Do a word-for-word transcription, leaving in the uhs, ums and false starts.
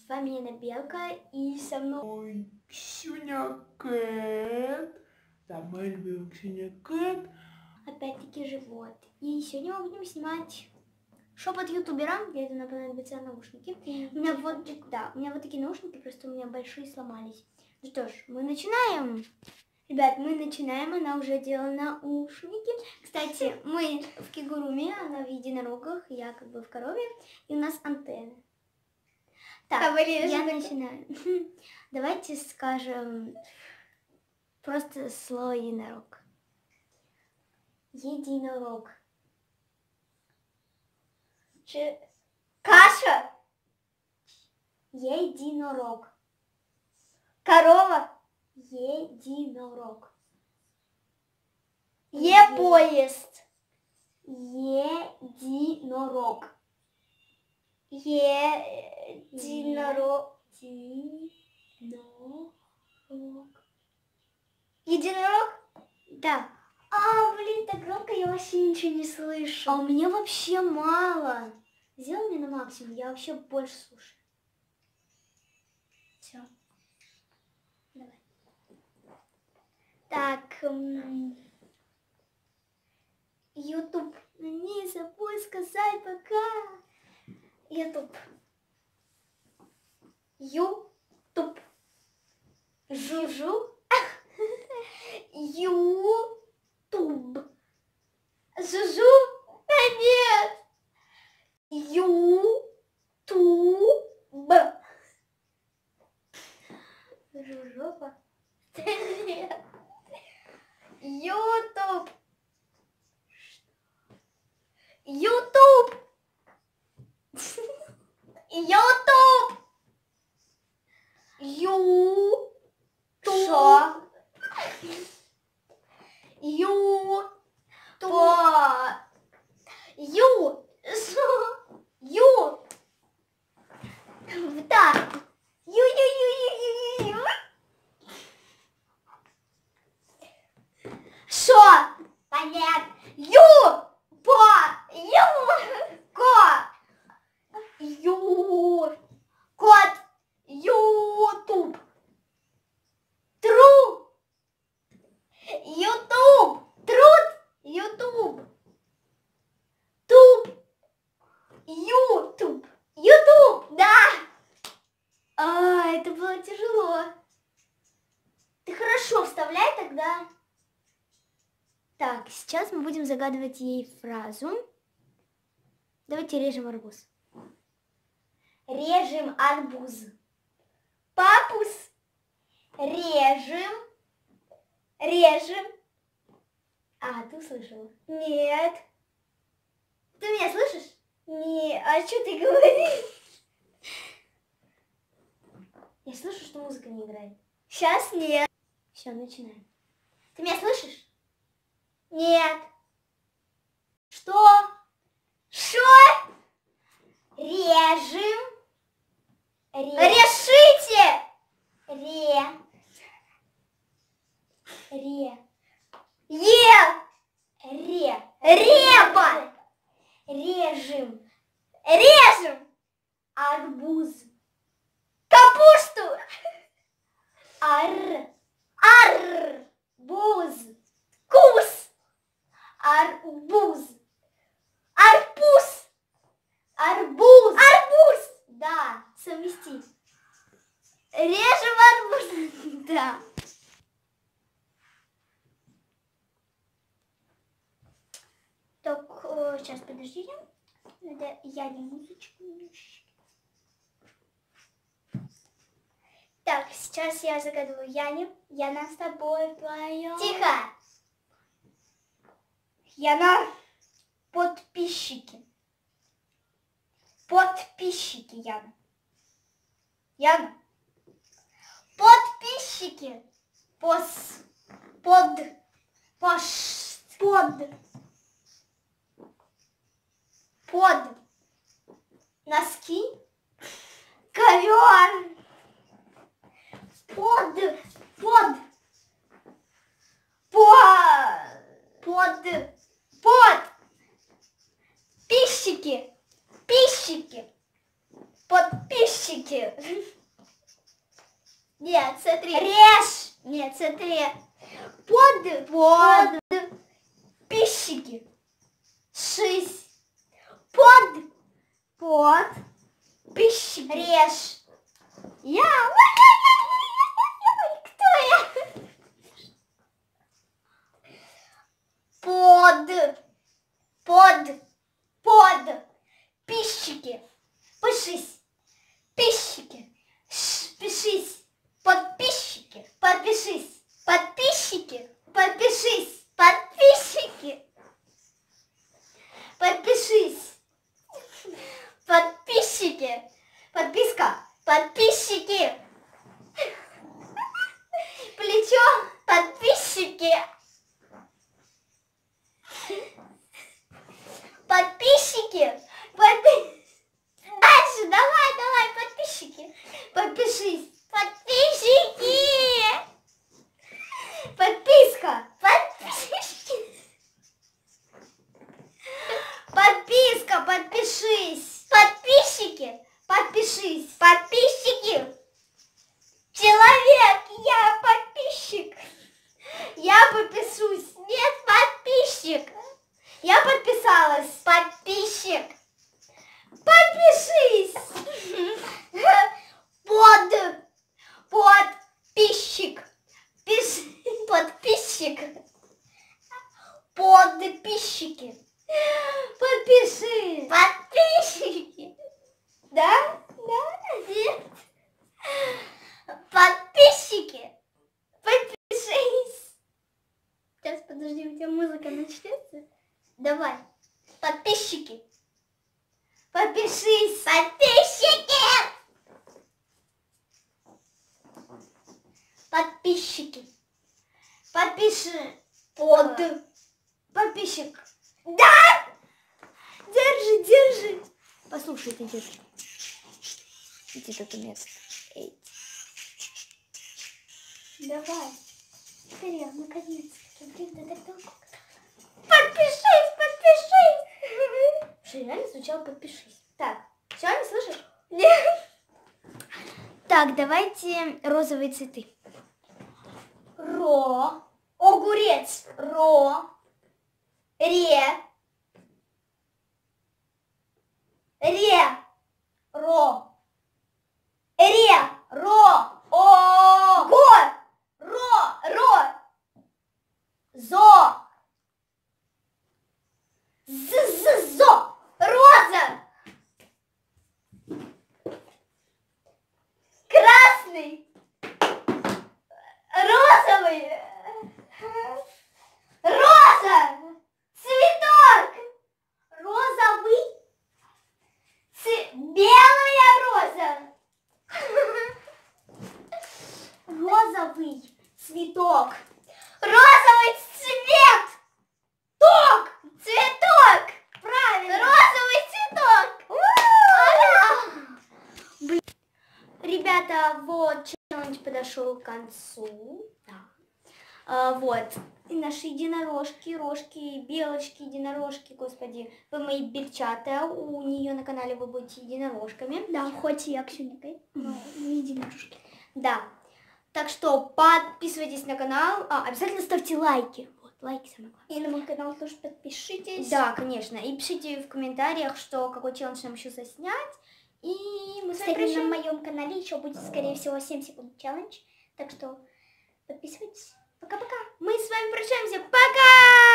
С вами Яна Белка, и со мной Ксюня Кэт. Да, моя любимая Ксюня Кэт. Опять-таки живот. И сегодня мы будем снимать шепот ютубера. Для этого нам понадобятся наушники. Mm-hmm. У меня вот, да, у меня вот такие наушники, просто у меня большие сломались. Ну что ж, мы начинаем. Ребят, мы начинаем, она уже делала наушники. Кстати, мы в кигуруме, она в единорогах, я как бы в корове, и у нас антенна. Так, а я начинаю. Давайте скажем просто слово единорог. Единорог. Ч... Каша. Единорог. Корова. Единорог. Е-поезд. Единорог. Единорог. Единорог. Единорог? Да. А, блин, так громко, я вообще ничего не слышу. А у меня вообще мало. Сделай мне на максимум, я вообще больше слушаю. Все. Давай. Так. YouTube. Не забудь сказать пока. YouTube. YouTube. Жужу. Ютуб. Жужу? Да нет. Ютуб. Жужопа? Да нет. Ютуб. Ютуб. Ютуб. Ютуб. Шо? Ю. То. Ю. Шо? Ю. Так. Ю-ю-ю-ю-ю-ю. Шо? Понятно. Ю. По. Ю. Ко. Ю. Кот. Ютуб. Тру. Ютуб. Труд. Ютуб. Туб. Ютуб. Ютуб. Да. А, это было тяжело. Ты хорошо вставляй тогда. Так, сейчас мы будем загадывать ей фразу. Давайте режем арбуз. Режем арбуз. Папус. Режем. Режем. А, ты услышала? Нет. Ты меня слышишь? Не, а что ты говоришь? Я слышу, что музыка не играет. Сейчас нет. Все, начинаем. Ты меня слышишь? Нет. Что? Что? Режем. Ре. Решите. Ре. Ре. Е. Ре. Реба. Режем. Режем. Арбуз. Капусту. Ар. Арбуз. Кус. Арбуз. Арбуз. Арбуз. Арбуз. Да, совместить. Режем арбуз. Да. Так, сейчас подождите. Надо я не музычку. Так, сейчас я загадываю Яне. Яна, с тобой вдвоем. Тихо! Яна, подписчики. Подписчики, Яна. Яна. Подписчики. Пос. Под. Пош. Под. Под. Носки. Ковер. Под. Под. Под. Под. Под. Пищики. Пищики. Подписчики. Подписчики. Нет, смотри. Режь. Нет, смотри. Под. Под. Подписчики. Шись. Под. Под. Подписчики. Режь. Я. Кто я? Под. Под. Под. Подписчики. Пишись. Подписчики. Пишись. Подписчики. Подпишись. Подписчики. Подпишись. Подписчики. Подпишись. Подписчики. Подписка. Подписчики. Плечо. Подписчики. Подписчики. Подпи... Дальше, давай, давай, подписчики. Подпишись. Подписчики. Подписка. Подписчики. Подписка, подпишись. Подписчики. Подпишись. Подписчики. Человек, я подписчик. Я подпишусь. Нет, подписчик. Я подписалась. Подписчик. Подпишись. Под. Подписчик. Пиш... Подписчик. Подписчики. Подпиши. Подписчики. Да? Да? Нет? Подписчики. Подпишись. Сейчас, подожди, у тебя музыка начнется. Давай. Подписчики. Подпишись. Подписчики. Подписчики. Подпиши. Под. Подписчик. Да! Держи, держи. Послушай, ты держи. Иди тут место. Эй. Давай. Вперед, наконец-таки. Блин, да так долго. Подпишись, подпишись. Что, реально сначала подпишись. Так, все, не слышишь? Нет. Так, давайте розовые цветы. Ро. Огурец. Ро. Ре. Ре. Ро. Ре. Ро. О. Го. Ро. Ро. Зо. З-з-зо. Роза. Красный. Розовый. Роза. Цветок. Розовый. Ц... Белая роза. Розовый цветок. Розовый цвет. Ток. Цветок. Правильно. Розовый цветок. Блин. Ребята, вот челлендж подошел к концу. Да. А, вот. И наши единорожки, рожки, белочки, единорожки, господи, вы мои бельчата, у нее на канале вы будете единорожками. Да, хоть и я Ксюникой, но не единорожки. Да. Так что подписывайтесь на канал, а, обязательно ставьте лайки. Вот, лайки самое главное. И на мой канал тоже подпишитесь. Да, конечно. И пишите в комментариях, что какой челлендж нам еще заснять. И мы с вами прощаемся. На моем канале еще будет, скорее всего, семь секунд челлендж. Так что подписывайтесь. Пока-пока. Мы с вами прощаемся. Пока!